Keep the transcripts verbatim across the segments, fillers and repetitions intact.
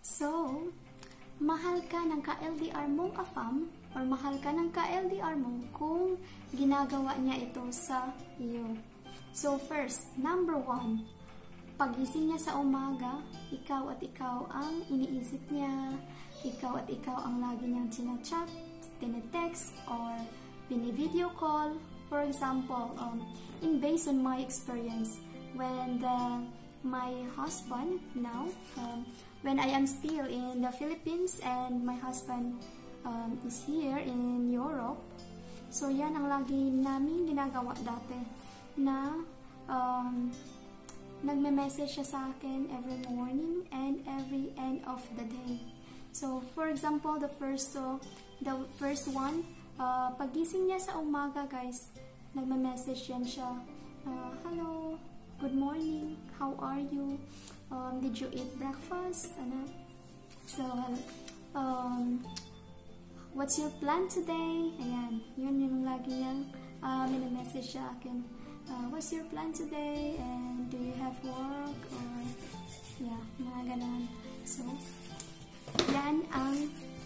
So, mahal ka ng ka-L D R mong afam or mahal ka ng ka-L D R mo kung ginagawa niya ito sa iyo. So first, number one, pagising niya sa umaga, ikaw at ikaw ang iniisip niya, ikaw at ikaw ang lagi niyang chinachat, tinetext, or bini-video call. For example, um, in based on my experience, when the, my husband now, um, when I am still in the Philippines and my husband um, is here in Europe, so yan ang lagi namin ginagawa dati, na um, nagme-message siya sa akin every morning and every end of the day. So, for example, the first, so, the first one, uh, pagising niya sa umaga, guys, nagme-message yan siya, uh, hello, good morning, how are you? Um, did you eat breakfast? Ano? So, um, what's your plan today? Ayan, yun yung lagi niyang uh, message sa akin. Uh, what's your plan today? And do you have work? Or, yeah, mga ganon. So, yan ang,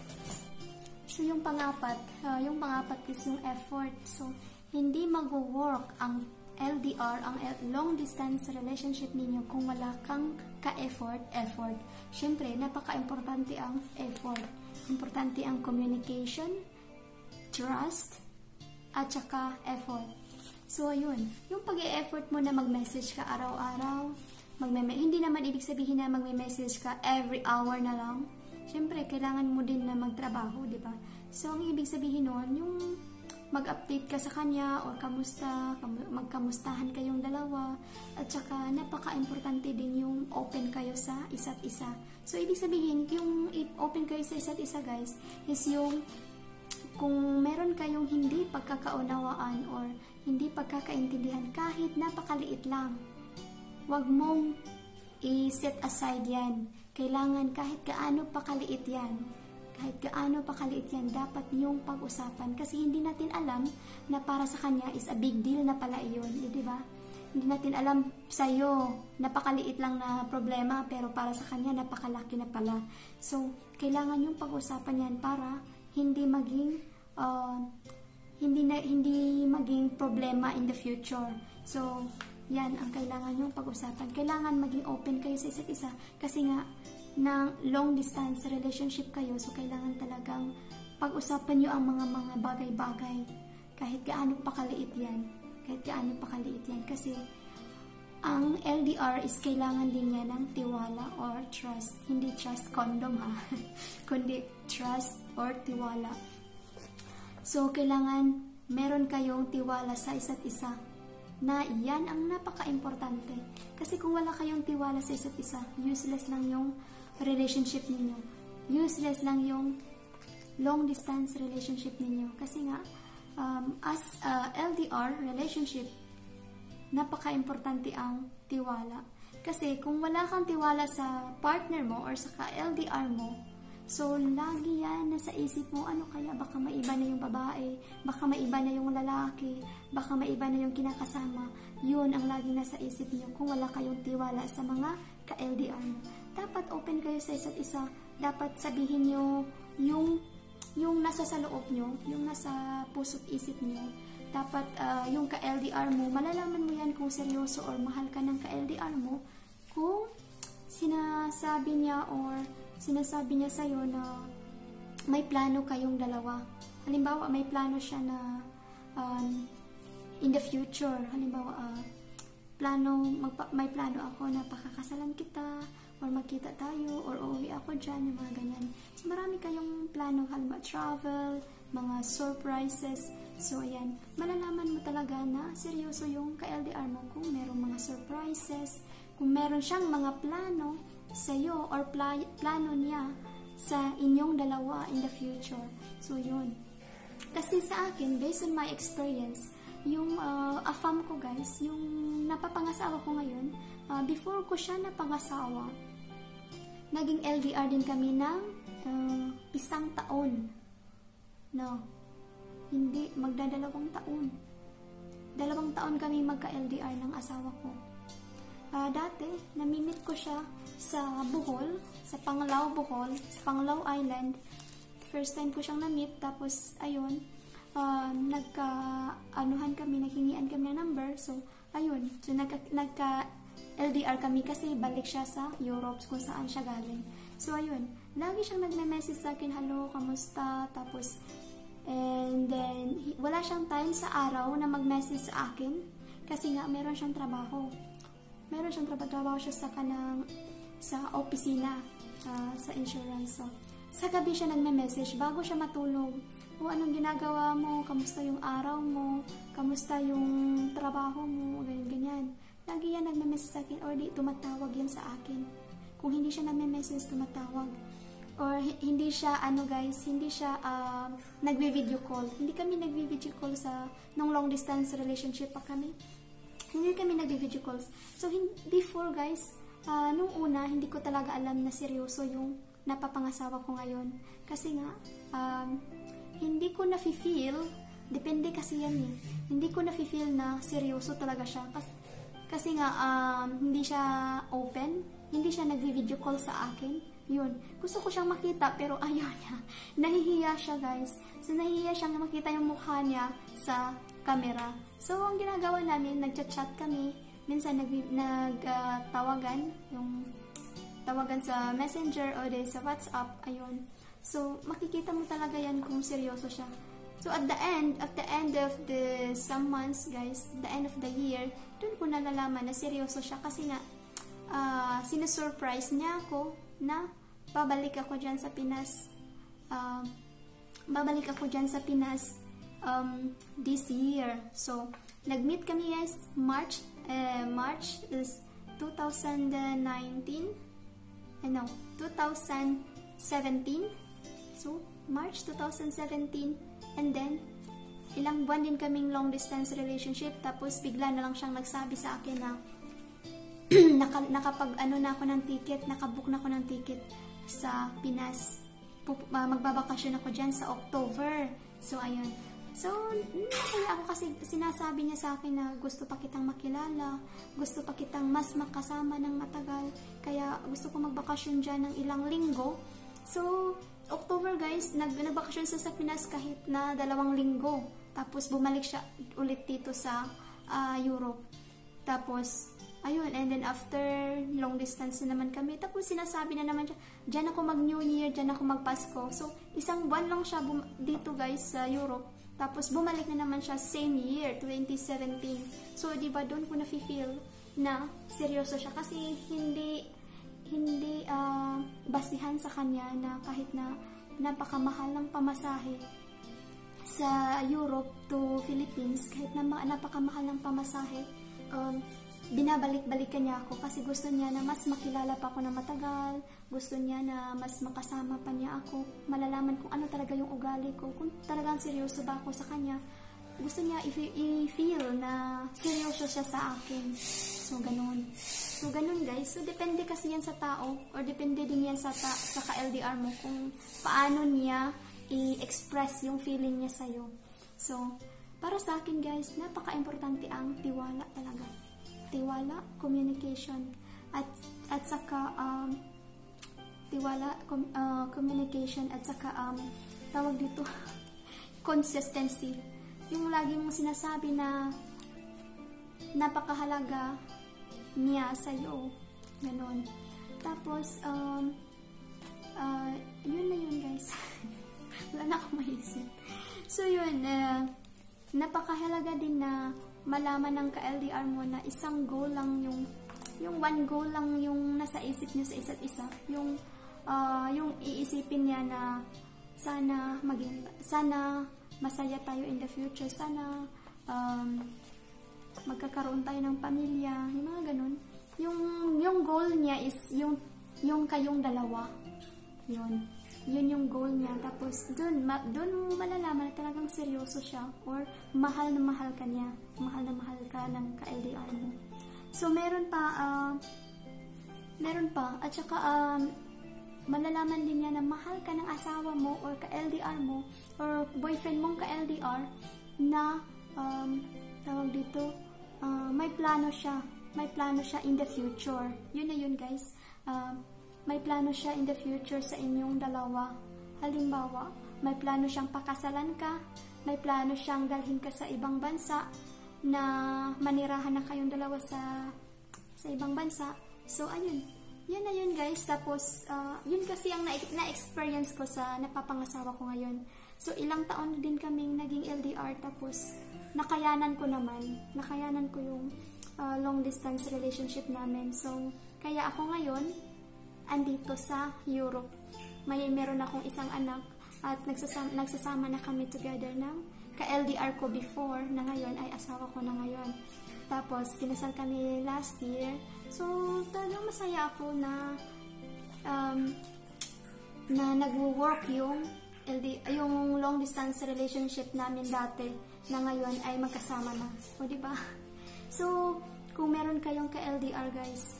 so yung pang-apat, uh, yung pang-apat is yung effort. So, hindi mag-work ang L D R, ang long distance relationship ninyo kung wala kang ka-effort, effort. Siyempre, napaka-importante ang effort. Importante ang communication, trust, at saka effort. So, ayun. Yung pag-e-effort mo na mag-message ka araw-araw, magme- hindi naman ibig sabihin na magme-message ka every hour na lang. Siyempre, kailangan mo din na magtrabaho, di ba? So, ang ibig sabihin nun, yung mag-update ka sa kanya or kamusta, magkamustahan kayong dalawa, at saka napaka-importante din yung open kayo sa isa't isa. So, ibig sabihin, yung open kayo sa isa't isa, guys, is yung kung meron kayong hindi pagkakaunawaan or hindi pagkakaintindihan kahit napakaliit lang, wag mong i-set aside yan. Kailangan kahit gaano pa kaliit yan. Kahit gaano pa kaliit yan, dapat niyong pag-usapan. Kasi hindi natin alam na para sa kanya is a big deal na pala iyon. Eh, di ba? Hindi natin alam sa'yo, napakaliit lang na problema, pero para sa kanya, napakalaki na pala. So, kailangan yung pag-usapan yan para hindi maging, uh, hindi, na, hindi maging problema in the future. So, yan ang kailangan yung pag-usapan. Kailangan maging open kayo sa isa't isa. Kasi nga, ng long distance relationship kayo, so kailangan talagang pag-usapan nyo ang mga mga bagay-bagay kahit gaano pa kaliit yan, kahit gaano pa kaliit yan, kasi ang L D R is kailangan din yan ng tiwala or trust, hindi trust condom ha kundi trust or tiwala. So kailangan meron kayong tiwala sa isa't isa, na yan ang napaka-importante, kasi kung wala kayong tiwala sa isa't isa, useless lang yung relationship ninyo. Useless lang yung long distance relationship ninyo. Kasi nga, um, as a L D R relationship, napaka-importante ang tiwala. Kasi kung wala kang tiwala sa partner mo or sa ka-L D R mo, so lagi yan nasa isip mo, ano kaya, baka maiba na yung babae, baka maiba na yung lalaki, baka maiba na yung kinakasama. Yun ang lagi nasa isip niyo kung wala kayong tiwala sa mga ka-L D R mo. Dapat open kayo sa isa't isa. Dapat sabihin nyo yung, yung nasa sa loob nyo, yung nasa puso't isip nyo. Dapat uh, yung ka-L D R mo, malalaman mo yan kung seryoso or mahal ka ng ka-L D R mo kung sinasabi niya or sinasabi niya sa'yo na may plano kayong dalawa. Halimbawa, may plano siya na um, in the future. Halimbawa, uh, plano, magpa, may plano ako na pakakasalan kita, or magkita tayo, or uuwi ako dyan, yung mga ganyan. So, marami kayong plano, halimbawa travel, mga surprises. So, ayan, malalaman mo talaga na seryoso yung ka-L D R mo kung merong mga surprises, kung meron siyang mga plano sa'yo, or pla plano niya sa inyong dalawa in the future. So, yun. Kasi sa akin, based on my experience, yung uh, afam ko, guys, yung napapangasawa ko ngayon, uh, before ko siya napangasawa, naging L D R din kami ng uh, isang taon. No, hindi, magdadalawang taon. Dalawang taon kami magka-L D R ng asawa ko. Uh, dati, namimit ko siya sa Bohol, sa Panglao, Bohol, sa Panglao Island. First time ko siyang na-meet, tapos, ayun, uh, nagka-anuhan kami, naghingian kami ng number. So, ayun, so nagka, nagka L D R kami kasi balik siya sa Europe kung saan siya galing. So, ayun, lagi siyang nagme-message sa akin, hello, kamusta? Tapos, and then, wala siyang time sa araw na mag-message sa akin kasi nga, meron siyang trabaho. Meron siyang trabaho siya sa kanang sa opisina, uh, sa insurance. So, sa gabi siya nagme-message bago siya matulog. O anong ginagawa mo? Kamusta yung araw mo? Kamusta yung trabaho mo? Ganyan, ganyan. Lagi yan nagme-message sa akin or di tumatawag yan sa akin. Kung hindi siya nagme-message, tumatawag. Or hindi siya, ano guys, hindi siya uh, nagvi-video call. Hindi kami nagvi-video call sa nung long distance relationship pa kami. Hindi kami nag-video calls. So, before guys, uh, nung una, hindi ko talaga alam na seryoso yung napapangasawa ko ngayon. Kasi nga, um, hindi ko na-feel, depende kasi yan eh, hindi ko na-feel na seryoso talaga siya. Kasi, kasi nga, um, hindi siya open, hindi siya nag-video call sa akin. Yun. Gusto ko siyang makita, pero ayaw niya. Nahihiya siya guys. So, nahihiya siyang makita yung mukha niya sa camera. So, ang ginagawa namin, nagchat-chat kami. Minsan, nagtawagan, nag, uh, yung tawagan sa Messenger o de sa WhatsApp. Ayun. So, makikita mo talaga yan kung seryoso siya. So, at the end, at the end of the some months, guys, the end of the year, dun ko nalalaman na seryoso siya kasi nga, uh, sinusurprise niya ako na babalik ako dyan sa Pinas. Uh, babalik ako dyan sa Pinas Um, this year. So, nag-meet kami guys, March, uh, March is two thousand nineteen, eh, no, two thousand seventeen, so, March two thousand seventeen, and then, ilang buwan din kaming long distance relationship, tapos bigla na lang siyang nagsabi sa akin na, naka, nakapag, ano na ako ng ticket, nakabook na ako ng ticket sa Pinas, Pup, uh, magbabakasyon ako dyan sa October. So, ayun. So, masaya ako kasi sinasabi niya sa akin na gusto pa kitang makilala, gusto pa kitang mas makasama ng matagal, kaya gusto ko magbakasyon dyan ng ilang linggo. So, October guys, nag nagbakasyon siya sa Pinas kahit na dalawang linggo. Tapos, bumalik siya ulit dito sa uh, Europe. Tapos, ayun, and then after long distance na naman kami, tapos sinasabi na naman siya, dyan ako mag New Year, dyan ako mag Pasko. So, isang buwan lang siya dito guys sa Europe. Tapos, bumalik na naman siya same year, twenty seventeen. So, di ba, doon ko na-feel na seryoso siya. Kasi, hindi, hindi uh, basihan sa kanya na kahit na napakamahal ng pamasahe sa Europe to Philippines, kahit na napakamahal ng pamasahe, um, binabalik-balikan niya ako kasi gusto niya na mas makilala pa ako na matagal, gusto niya na mas makasama pa niya ako, malalaman kung ano talaga yung ugali ko, kung talagang seryoso ba ako sa kanya. Gusto niya i-feel na seryoso siya sa akin. So, ganun. So, ganun guys. So, depende kasi yan sa tao or depende din yan sa, ta sa ka-L D R mo kung paano niya i-express yung feeling niya sa'yo. So, para sa akin guys, napaka-importante ang tiwala talaga. Tiwala, communication, at at saka um, tiwala, com, uh, communication, at saka um, tawag dito, consistency. Yung lagi mong sinasabi na napakahalaga niya sa'yo. Ganon. Tapos, um, uh, yun na yun guys. Wala na akong maisip. So yun, uh, napakahalaga din na malaman ng ka-L D R mo na isang goal lang yung yung one goal lang yung nasa isip niyo sa isa't isa, yung uh, yung iisipin niya na sana maging sana masaya tayo in the future, sana um, magkakaroon tayo ng pamilya, yung mga ganun. Yung yung goal niya is yung yung kayong dalawa. Yun. Yun yung goal niya. Tapos, dun, ma dun mo malalaman na talagang seryoso siya or mahal na mahal ka niya. Mahal na mahal ka ng ka-L D R mo. So, meron pa, uh, meron pa, at saka, um, malalaman din niya na mahal ka ng asawa mo or ka-L D R mo or boyfriend mong ka-L D R na, um, tawag dito, uh, may plano siya may plano siya in the future. Yun na yun, guys. Uh, may plano siya in the future sa inyong dalawa. Halimbawa, may plano siyang pakasalan ka, may plano siyang dalhin ka sa ibang bansa, na manirahan na kayong dalawa sa sa ibang bansa. So, ayun. Yun na yun, guys. Tapos, uh, yun kasi ang na-experience ko sa napapangasawa ko ngayon. So, ilang taon din kaming naging L D R. Tapos, nakayanan ko naman. Nakayanan ko yung uh, long distance relationship namin. So, kaya ako ngayon, andito sa Europe. May meron akong isang anak at nagsasama, nagsasama na kami together ng ka-L D R ko before, na ngayon ay asawa ko na ngayon. Tapos, kinasal kami last year. So, talagang masaya ako na um, na nagwo-work yung L D, yung long distance relationship namin dati, na ngayon ay magkasama na. O, diba? So, kung meron kayong ka-L D R, guys,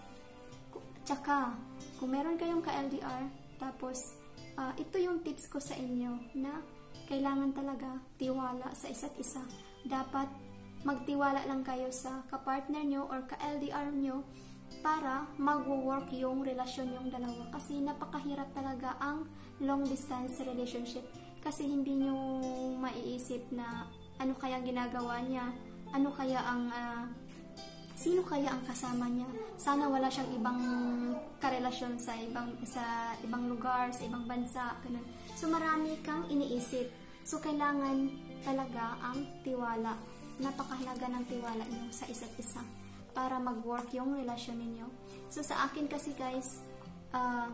tsaka, kung meron kayong ka-L D R, tapos, uh, ito yung tips ko sa inyo, na kailangan talaga tiwala sa isa't isa. Dapat magtiwala lang kayo sa kapartner nyo or ka-L D R nyo para mag-work yung relasyon yung dalawa. Kasi napakahirap talaga ang long distance relationship. Kasi hindi nyo maiisip na ano kaya ang ginagawa niya, ano kaya ang uh, sino kaya ang kasama niya. Sana wala siyang ibang karelasyon sa ibang sa ibang lugar, sa ibang bansa, ganun. So, marami kang iniisip. So, kailangan talaga ang tiwala. Napakahalaga ng tiwala niyo sa isa't isa para mag-work yung relasyon ninyo. So, sa akin kasi, guys, uh,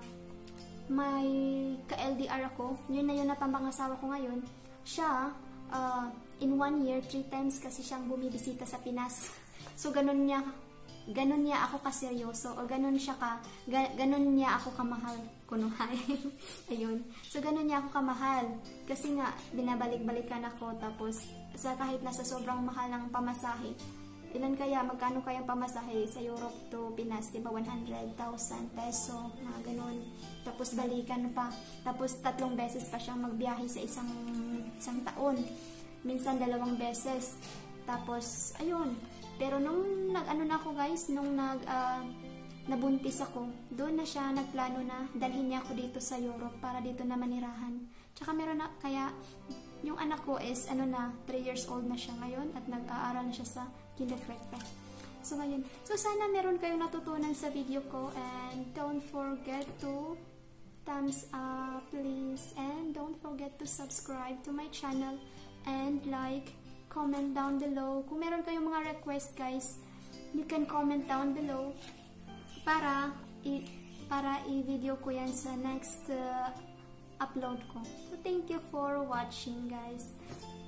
may ka-L D R ako. Yun na yun na pampangasawa ko ngayon. Siya, uh, in one year, three times kasi siyang bumibisita sa Pinas. So, ganun niya ganun niya ako kaseryoso, o ganun siya ka, ga, ganun niya ako kamahal. Kunuhay. Ayun. So, ganun niya ako kamahal. Kasi nga, binabalik-balikan ako, tapos, sa kahit nasa sobrang mahal ng pamasahe, ilan kaya, magkano kayang pamasahe sa Europe to Pinas, diba, one hundred thousand peso, mga ganun. Tapos, balikan pa. Tapos, tatlong beses pa siyang magbiyahe sa isang, isang taon. Minsan, dalawang beses. Tapos, ayun. Pero nung nag-ano na ako, guys, nung nag, uh, nabuntis ako, doon na siya nagplano na dalhin niya ako dito sa Europe para dito na manirahan. Tsaka meron na, kaya yung anak ko is, ano na, three years old na siya ngayon at nag-aaral na siya sa kindergarten. So, ngayon. So, sana meron kayong natutunan sa video ko, and don't forget to thumbs up, please, and don't forget to subscribe to my channel and like, comment down below. Kung meron kayong mga request, guys, you can comment down below para i para i-video ko yan sa next uh, upload ko. So, thank you for watching, guys.